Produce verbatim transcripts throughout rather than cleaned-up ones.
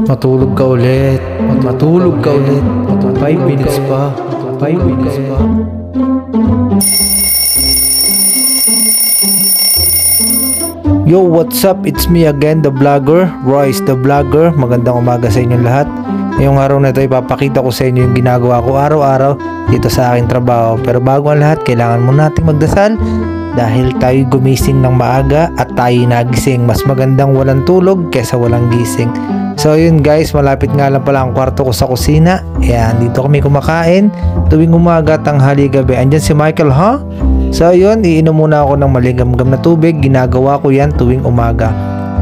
Matulog ka ulit. Matulog ka ulit. five minutes pa. five minutes pa. Yo, what's up? It's me again, the vlogger, Royce the vlogger. Magandang umaga sa inyong lahat. Ngayong araw na ito, ipapakita ko sa inyo yung ginagawa ko araw-araw dito sa aking trabaho. Pero bago ang lahat, kailangan muna nating magdasal dahil tayo gumising ng maaga at tayo nagising. Mas magandang walang tulog kesa walang gising. So yun guys, malapit nga lang pala ang kwarto ko sa kusina. Ayan, dito kami kumakain tuwing umaga, tanghali, gabi. Andyan si Michael, ha? Huh? So yun, iinom muna ako ng maligamgam na tubig. Ginagawa ko yan tuwing umaga.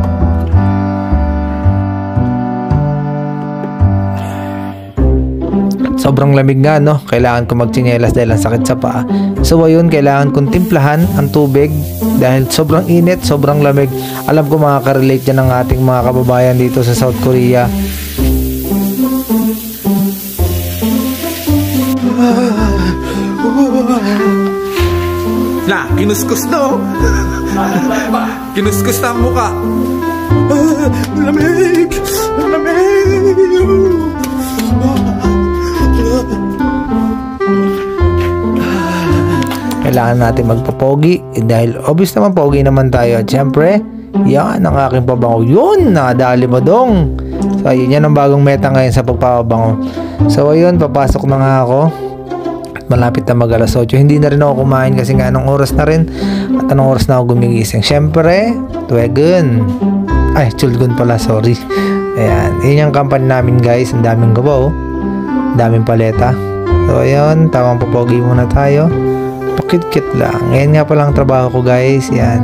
Sobrang lamig nga, no? Kailangan ko magtsinelas dahil ang sakit sa paa. So ayun, kailangan kong timplahan ang tubig dahil sobrang init, sobrang lamig. Alam ko makaka-relate yan ng ating mga kababayan dito sa South Korea. Na, kinuskus no? Kinuskus na ang muka. Ah, lamig! Lamig! Kailangan natin magpapogi eh, dahil obvious naman pogi naman tayo. At syempre, yan ang aking pabango. Yun, nakadali mo dong. So ayun, yan ang bagong meta ngayon sa pagpapabango. So ayun, papasok na nga ako. Malapit na mag alas otso. Hindi na rin ako kumain kasi nga anong oras na rin. At anong oras na ako gumigising. Syempre, Tuegun. Ay, Chulgun pala, sorry. Ayan, yun yung company namin guys. Ang daming gawa, oh. Ang daming paleta. So ayun, tamang papogi muna tayo. Pakit-kit lang. Ngayon nga palang trabaho ko guys. Yan.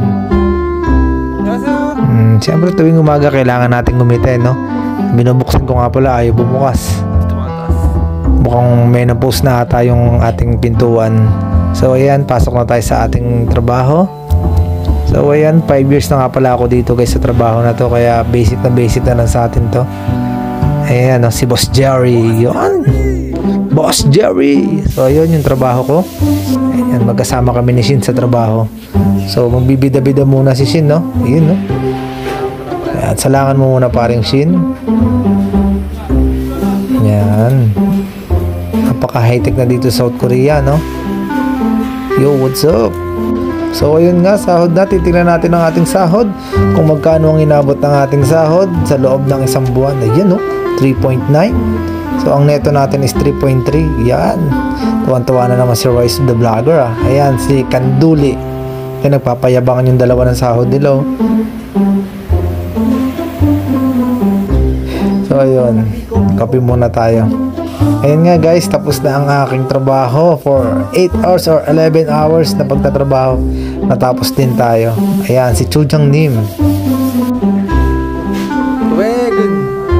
Hmm, siyempre tuwing umaga kailangan natin gumite, no? Binubuksan ko nga pala, ayaw bumukas. Mukhang may na-post na ata yung ating pintuan. So ayan, pasok na tayo sa ating trabaho. So ayan, five years na nga pala ako dito guys sa trabaho na to. Kaya basic na basic na lang sa atin to. Ayan, no, si Boss Jerry. Yun, Boss Jerry. So ayun yung trabaho ko. Ayan, magkasama kami ni Shin sa trabaho. So magbibida-bida muna si Shin, no? Ayun, no? Ayan, salangan mo muna paring Shin. Ayan, napaka high-tech na dito sa South Korea, no? Yo, what's up? So ayun nga, sahod na. Titingnan natin ang ating sahod, kung magkano ang inabot ng ating sahod sa loob ng isang buwan. Ayan, no? three point nine. So ang neto natin is three point three. Yan, tuwan-tuwa na naman si Royce the vlogger, ah. Ayan, si Kanduli. Yan, nagpapayabangan yung dalawa ng sahod nila, oh. So ayun, copy muna tayo. Ayun nga guys, tapos na ang aking trabaho for eight hours or eleven hours na pagtatrabaho. Natapos din tayo. Ayan, si Chujang Nim. Tuwegun.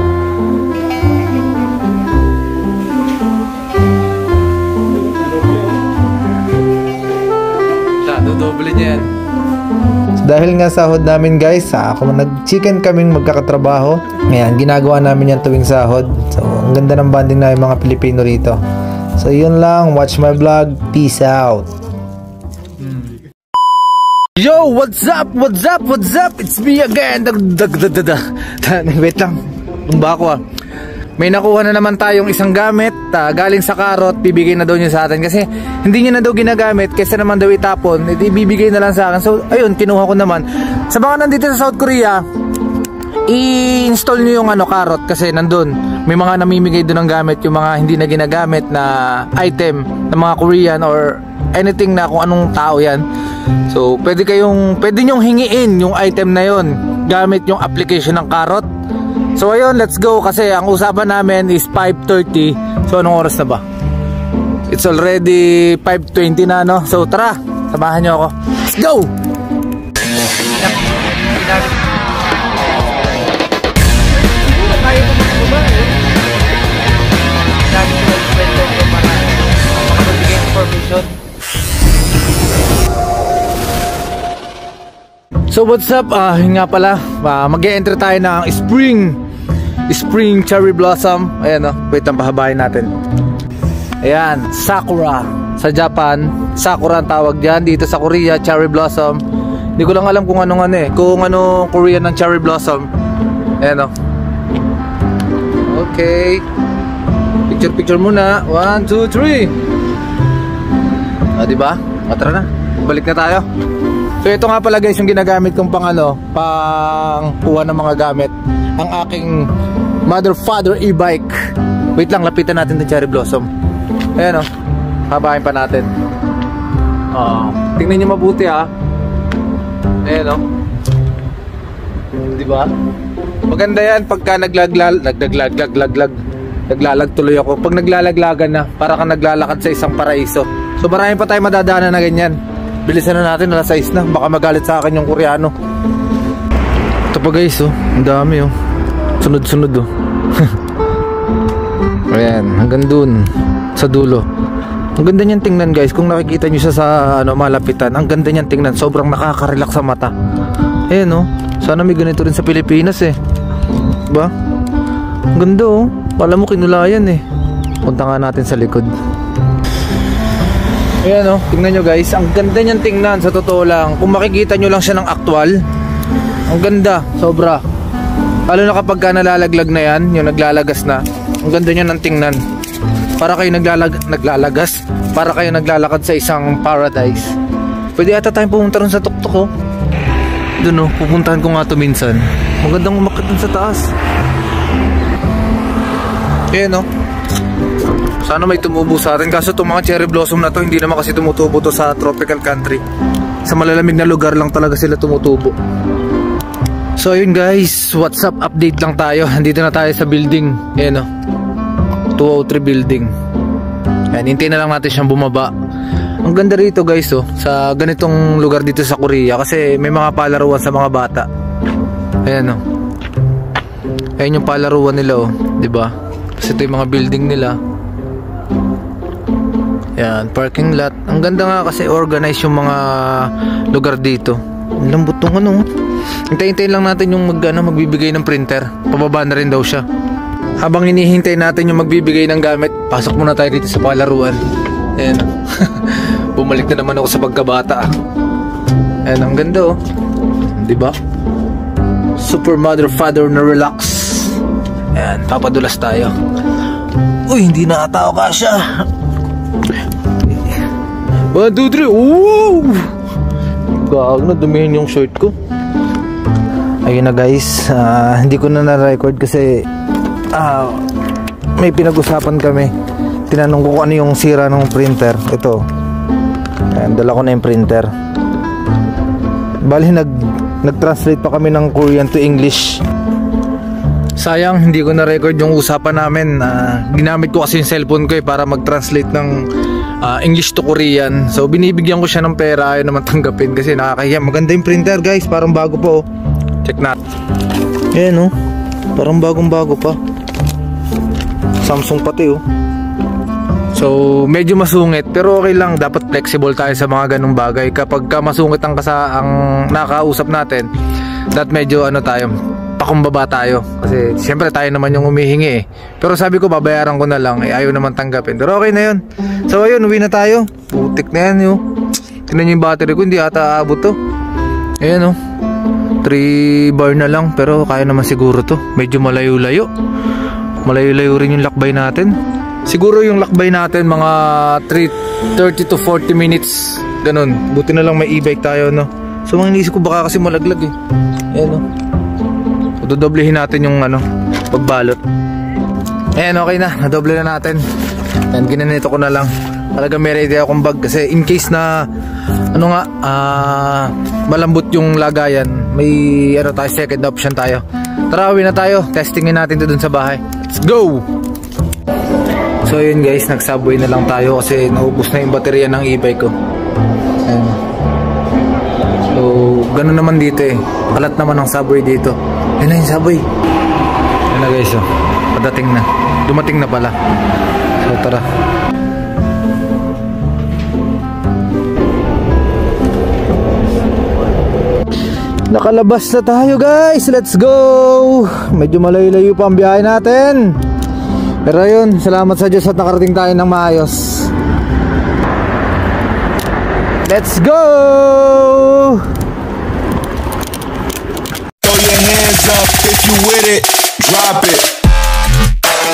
Dodoble niya yan. So, dahil nga sahod namin guys, ako nag-chicken kaming magkakatrabaho. Ayan, ginagawa namin yan tuwing sahod. So ang ganda ng bonding na yung mga Pilipino rito. So yun lang, watch my vlog. Peace out. Yo, what's up? What's up? What's up? It's me again. Dag dag dag dag. Wait lang. Tumba ako, ah. May nakuha na naman tayong isang gamit, uh, galing sa Karot. Bibigay na daw niya sa atin kasi hindi niya na daw ginagamit, kaysa naman daw itapon, ibibigay na lang sa akin. So ayun, kinuha ko naman. Sa mga nandito sa South Korea, i-install niyo yung ano, Karot, kasi nandun may mga namimigay doon ng gamit, yung mga hindi na ginagamit na item ng mga Korean or anything na kung anong tao yan. So pwede kayong, pwede nyong hingiin yung item na yon gamit yung application ng Karot. So ayun, let's go kasi ang usapan namin is five thirty. So anong oras na ba? It's already five twenty na, no? So tara, samahan nyo ako. Let's go! So what's up? Ah, uh, yun nga pala, uh, mag-e-enter tayo ng spring Spring cherry blossom. Ayan, oh. Wait lang, pahabahin natin. Ayan, sakura. Sa Japan, sakura ang tawag dyan. Dito sa Korea, cherry blossom. Hindi ko lang alam kung anong ano eh, kung ano Korean ng cherry blossom. Ayan, oh. Okay. Picture picture muna. One, two, three. Ah, diba? O, tara na. Balik na tayo. So ito nga pala guys yung ginagamit kong pang ano, pang kuha ng mga gamit. Ang aking mother father e-bike. Wait lang, lapitan natin ng cherry blossom. Ayan o, habahin pa natin. Oh, tingnan nyo mabuti ha. Ayan o. Diba? Maganda yan pagka naglaglag, naglaglag, naglag, naglalag tuloy ako. Pag naglalaglagan na, para kang naglalakad sa isang paraiso. So marami pa tayo madadaanan na ganyan. Bilisan na natin, alas sais na. Baka magalit sa akin yung Koreano. Ito pa guys oh, ang dami oh. Sunod-sunod oh. Ayan, hanggang dun sa dulo. Ang ganda niyan tingnan guys. Kung nakikita nyo siya sa ano, malapitan, ang ganda niyan tingnan. Sobrang nakaka-relax sa mata. Ayan oh, sana may ganito rin sa Pilipinas eh. Diba? Ang ganda oh. Alam mo kinulayan eh. Punta nga natin sa likod. Ayan o, tingnan nyo guys. Ang ganda nyan tingnan, sa totoo lang. Kung makikita nyo lang siya ng aktwal, ang ganda, sobra. Lalo na kapag ka nalalaglag na yan, yung naglalagas na, ang ganda nyan ng tingnan. Para kayo naglalag naglalagas, para kayo naglalakad sa isang paradise. Pwede ata tayong pumunta rin sa tuktok oh. Doon oh, pupuntahan ko nga ito minsan. Magandang umakit dun sa taas. Ayan oh. Sana may tumubo sa atin. Kaso itong mga cherry blossom na to, hindi naman kasi tumutubo to sa tropical country. Sa malalamig na lugar lang talaga sila tumutubo. So ayun guys, what's up, update lang tayo. Nandito na tayo sa building. Ayan o, two oh three building. Ayan, hintayin na lang natin siyang bumaba. Ang ganda rito guys oh, sa ganitong lugar dito sa Korea. Kasi may mga palaruan sa mga bata. Ayan o, ayan yung palaruan nila oh, diba? Kasi ito yung mga building nila. Yan, parking lot. Ang ganda nga kasi organize yung mga lugar dito. Ang lambot tong ano. Hintay-hintayin lang natin yung mag, ano, magbibigay ng printer. Pababa na rin daw siya. Habang hinihintay natin yung magbibigay ng gamit, pasok muna tayo dito sa palaruan. Ayan. Bumalik na naman ako sa pagkabata. Ayan, ang ganda oh. Diba? Super mother father na relax. Ayan, papadulas tayo. Uy, hindi na ata ako kasya. one, two, three. Wow! Gag na, dumihin yung shirt ko. Ayun na guys, uh, hindi ko na na-record kasi uh, may pinag-usapan kami. Tinanong ko kung ano yung sira ng printer. Ito. Ayan, dala ko na yung printer. Bali nag nag-translate pa kami ng Korean to English. Sayang hindi ko na-record yung usapan namin. uh, Ginamit ko kasi yung cellphone ko eh, para mag-translate ng uh, English to Korean. So binibigyan ko siya ng pera, ayaw naman tanggapin kasi nakakahiya. Maganda yung printer guys, parang bago pa oh. Check natin. Ayan oh, parang bagong bago pa. Samsung pati oh. So medyo masungit pero okay lang, dapat flexible tayo sa mga ganung bagay. Kapag ka masungit ang, kasa ang nakausap natin, that medyo ano tayo, pakumbaba tayo. Kasi siyempre tayo naman yung humihingi eh. Pero sabi ko babayaran ko na lang, eh, ayaw naman tanggapin. Pero okay na yun. So ayun, uwi na tayo. Putik na yan yun. Tignan nyo yung battery ko, hindi ata aabot to. Ayan oh, three bar na lang. Pero kaya naman siguro to. Medyo malayo-layo. Malayo-layo rin yung lakbay natin. Siguro yung lakbay natin mga three thirty to forty minutes. Ganun. Buti na lang may e-bike tayo no. So mga inisip ko baka kasi malaglag eh. Ayan oh, dodoblehin natin yung ano, pagbalot. Ayan, okay na, nadoble na natin. Ayan, ginanito ko na lang. Talaga may ready akong bag kasi in case na ano nga, uh, malambot yung lagayan, may ano tayo, second option tayo. Tara, uwi na tayo. Testingin natin ito dun sa bahay. Let's go! So yun guys, nag-subway na lang tayo kasi naubos na yung baterya ng e-bike ko. Ayan. So ganun naman dito eh, kalat naman ang subway dito. Yan na yung subway. Yan na guys oh, padating na, dumating na pala. So tara. Nakalabas na tayo guys, let's go. Medyo malayo-layo pa ang biyahe natin, pero yun, salamat sa Diyos at nakarating tayo ng maayos. Let's go! Throw your hands up if you with it, drop it.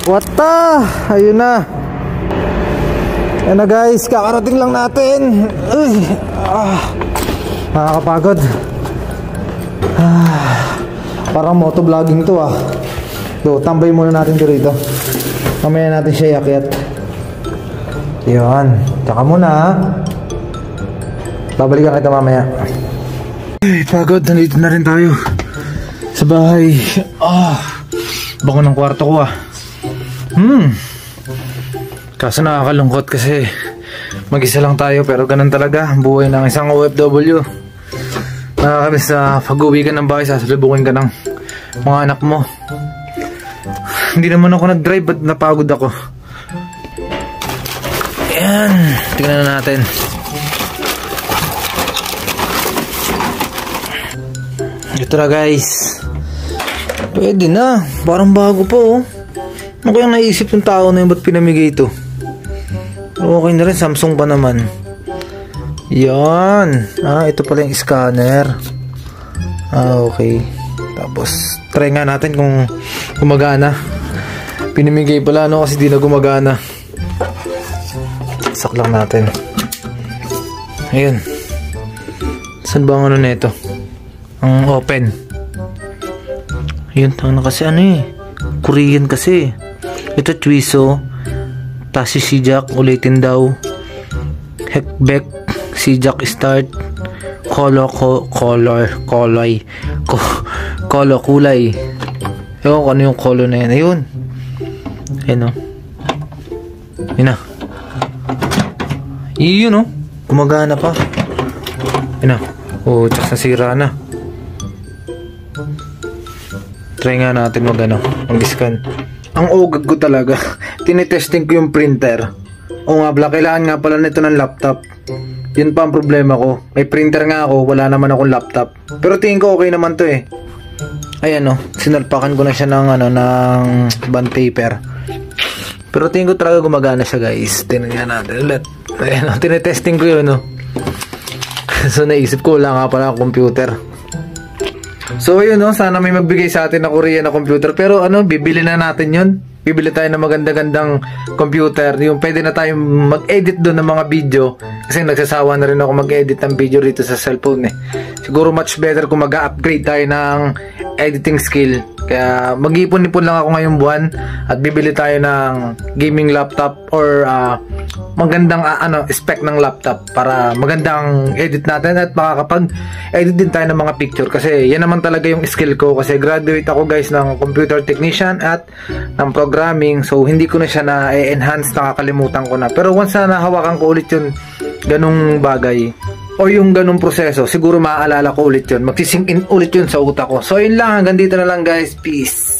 What the? Ayun na. Ayun na guys, kakarating lang natin. Uy, ah, nakakapagod. Ah, parang motovlogging to ah. Do, tambay muna natin to rito. Mamaya natin siya iakyat. Yun, tsaka muna ha. Babalikan kita mamaya. Ay, pagod, nandito na rin tayo sa bahay. Ah, bako ng kwarto ko ah. Hmm. Kaso nakakalungkot kasi mag-isa lang tayo, pero ganun talaga ang buhay ng isang O F W. Nakakamiss na pag-uwi ka ng bahay, sasalubukin ka ng mga anak mo. Hindi naman ako nag-drive, but napagod ako. Ayan, tingnan na natin. Ito na guys. Pwede na, parang bago pa oh. Ano kayang naisip ng tao na yun, ba't pinamigay ito? Okay na rin, Samsung pa naman. Yan. Ah, ito pala yung scanner. Ah, okay. Tapos, try nga natin kung gumagana. Pinamigay pala, no? Kasi di na gumagana. Sak lang natin. Ayun. Saan ba ang ano nito? Ang open. Ayun, ano kasi ano eh. Korean kasi. Ito, Chuiso. Tasi Sijak, ulitin daw. Hekbek, Sijak start. Kolo, ko, color, koloy. Ko, kolo, kulay. Ewan ko ano yung kolo na yan. Ayun. Ayun o. Ayun na. Yun o. Gumagana pa. Ayun na. O, tsaka nasira na. Try nga natin mag ano, mag-scan. Ang ogag ko talaga. Tinetesting ko yung printer. O nga pala, kailangan nga pala nito ng laptop. Yun pa ang problema ko. May printer nga ako, wala naman akong laptop. Pero tingin ko okay naman to eh. Ayan o, sinalpakan ko na siya ng ano, ng bond paper. Pero tingin ko talaga gumagana siya guys. Tingnan nga natin ulit. Ayan o, tinetesting ko yun o. So naisip ko, wala nga pala akong computer. So ayun no, sana may magbigay sa atin na Korean na computer. Pero ano, bibili na natin yun. Bibili tayo ng maganda-gandang computer. Yung pwede na tayo mag-edit doon ng mga video. Kasi nagsasawa na rin ako mag-edit ng video dito sa cellphone eh. Siguro much better kung mag-upgrade tayo ng editing skill. Kaya mag-ipon-ipon lang ako ngayong buwan at bibili tayo ng gaming laptop or uh, magandang uh, ano, spec ng laptop para magandang edit natin at makakapag-edit din tayo ng mga picture. Kasi yan naman talaga yung skill ko. Kasi graduate ako guys ng computer technician at ng programming. So hindi ko na siya na-enhance, nakakalimutan ko na. Pero once na nahawakan ko ulit yun, ganung bagay o yung ganung proseso, siguro maaalala ko ulit yun, magsisink in ulit yun sa utak ko. So yun lang, hanggang dito na lang guys, peace.